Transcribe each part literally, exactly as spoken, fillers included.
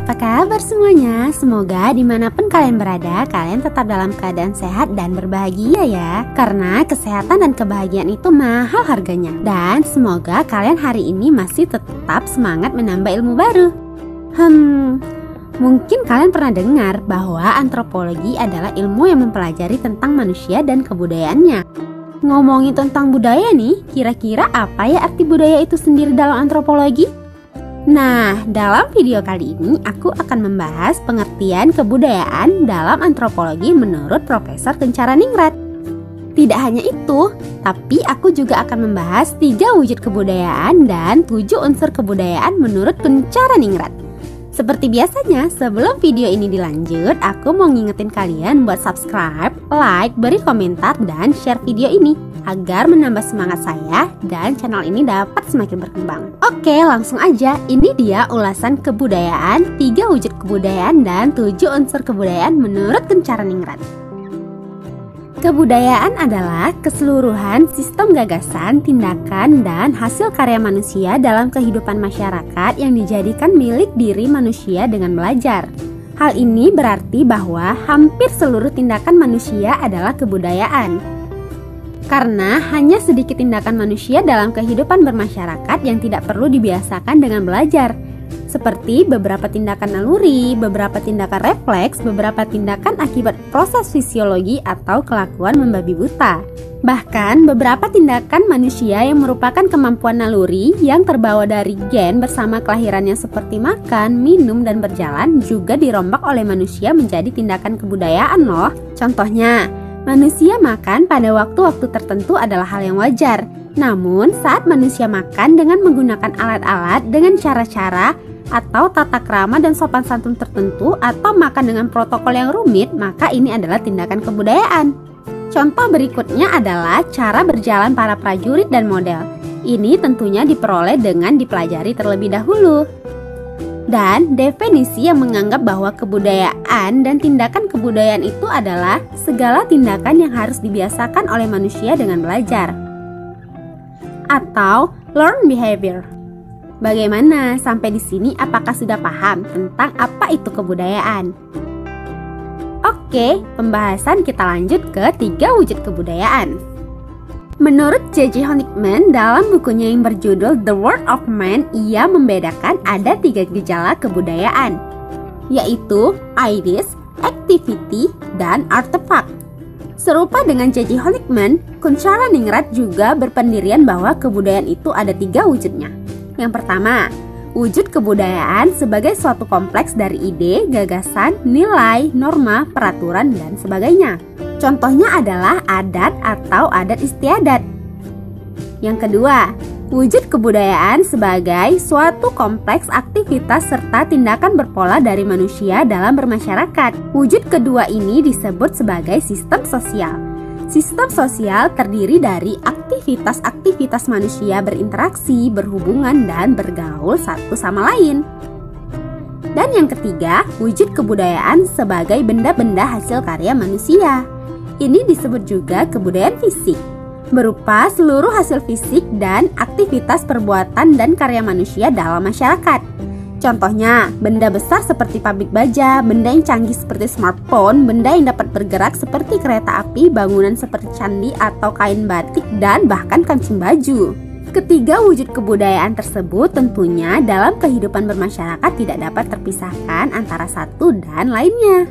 apa kabar semuanya? Semoga dimanapun kalian berada, kalian tetap dalam keadaan sehat dan berbahagia ya. Karena kesehatan dan kebahagiaan itu mahal harganya. Dan semoga kalian hari ini masih tetap semangat menambah ilmu baru. Hmm, mungkin kalian pernah dengar bahwa antropologi adalah ilmu yang mempelajari tentang manusia dan kebudayaannya. Ngomongin tentang budaya nih, kira-kira apa ya arti budaya itu sendiri dalam antropologi? Nah, dalam video kali ini aku akan membahas pengertian kebudayaan dalam antropologi menurut Profesor Kencaraningrat. Tidak hanya itu, tapi aku juga akan membahas tiga wujud kebudayaan dan tujuh unsur kebudayaan menurut Kencaraningrat. Seperti biasanya, sebelum video ini dilanjut, aku mau ngingetin kalian buat subscribe, like, beri komentar, dan share video ini agar menambah semangat saya dan channel ini dapat semakin berkembang. Oke, langsung aja. Ini dia ulasan kebudayaan, tiga wujud kebudayaan, dan tujuh unsur kebudayaan menurut Kencaraningrat. Kebudayaan adalah keseluruhan sistem gagasan, tindakan, dan hasil karya manusia dalam kehidupan masyarakat yang dijadikan milik diri manusia dengan belajar. Hal ini berarti bahwa hampir seluruh tindakan manusia adalah kebudayaan. Karena hanya sedikit tindakan manusia dalam kehidupan bermasyarakat yang tidak perlu dibiasakan dengan belajar. Seperti beberapa tindakan naluri, beberapa tindakan refleks, beberapa tindakan akibat proses fisiologi atau kelakuan membabi buta. Bahkan beberapa tindakan manusia yang merupakan kemampuan naluri yang terbawa dari gen bersama kelahirannya seperti makan, minum, dan berjalan juga dirombak oleh manusia menjadi tindakan kebudayaan loh. Contohnya, manusia makan pada waktu-waktu tertentu adalah hal yang wajar. Namun, saat manusia makan dengan menggunakan alat-alat dengan cara-cara atau tata krama dan sopan santun tertentu atau makan dengan protokol yang rumit, maka ini adalah tindakan kebudayaan. Contoh berikutnya adalah cara berjalan para prajurit dan model. Ini tentunya diperoleh dengan dipelajari terlebih dahulu. Dan definisi yang menganggap bahwa kebudayaan dan tindakan kebudayaan itu adalah segala tindakan yang harus dibiasakan oleh manusia dengan belajar atau learn behavior. Bagaimana sampai di sini? Apakah sudah paham tentang apa itu kebudayaan? Oke, pembahasan kita lanjut ke tiga wujud kebudayaan. Menurut J J Honigman dalam bukunya yang berjudul The World of Man, ia membedakan ada tiga gejala kebudayaan, yaitu ideas, activity, dan artifact. Serupa dengan J J Honigman, Kencaraningrat juga berpendirian bahwa kebudayaan itu ada tiga wujudnya. Yang pertama, wujud kebudayaan sebagai suatu kompleks dari ide, gagasan, nilai, norma, peraturan, dan sebagainya. Contohnya adalah adat atau adat istiadat. Yang kedua, wujud kebudayaan sebagai suatu kompleks aktivitas serta tindakan berpola dari manusia dalam bermasyarakat. Wujud kedua ini disebut sebagai sistem sosial. Sistem sosial terdiri dari aktivitas-aktivitas manusia berinteraksi, berhubungan, dan bergaul satu sama lain. Dan yang ketiga, wujud kebudayaan sebagai benda-benda hasil karya manusia. Ini disebut juga kebudayaan fisik, berupa seluruh hasil fisik dan aktivitas perbuatan dan karya manusia dalam masyarakat. Contohnya, benda besar seperti pabrik baja, benda yang canggih seperti smartphone, benda yang dapat bergerak seperti kereta api, bangunan seperti candi atau kain batik, dan bahkan kancing baju. Ketiga wujud kebudayaan tersebut tentunya dalam kehidupan bermasyarakat tidak dapat terpisahkan antara satu dan lainnya.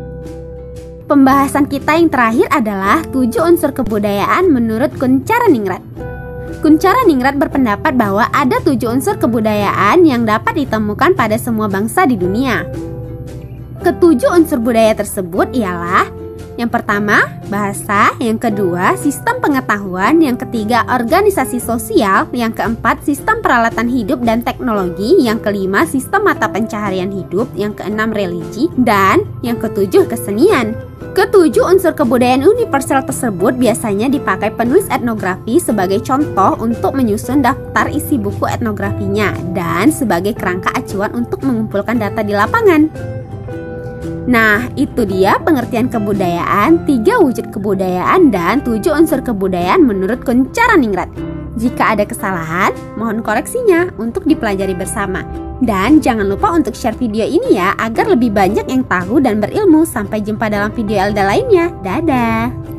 Pembahasan kita yang terakhir adalah tujuh unsur kebudayaan menurut Kencaraningrat. Kencaraningrat berpendapat bahwa ada tujuh unsur kebudayaan yang dapat ditemukan pada semua bangsa di dunia. Ketujuh unsur budaya tersebut ialah: yang pertama, bahasa; yang kedua, sistem pengetahuan; yang ketiga, organisasi sosial; yang keempat, sistem peralatan hidup dan teknologi; yang kelima, sistem mata pencaharian hidup; yang keenam, religi; dan yang ketujuh, kesenian. Ketujuh unsur kebudayaan universal tersebut biasanya dipakai penulis etnografi sebagai contoh untuk menyusun daftar isi buku etnografinya dan sebagai kerangka acuan untuk mengumpulkan data di lapangan. Nah, itu dia pengertian kebudayaan, tiga wujud kebudayaan, dan tujuh unsur kebudayaan menurut Kencaraningrat. Jika ada kesalahan, mohon koreksinya untuk dipelajari bersama. Dan jangan lupa untuk share video ini ya, agar lebih banyak yang tahu dan berilmu. Sampai jumpa dalam video Elda lainnya. Dadah!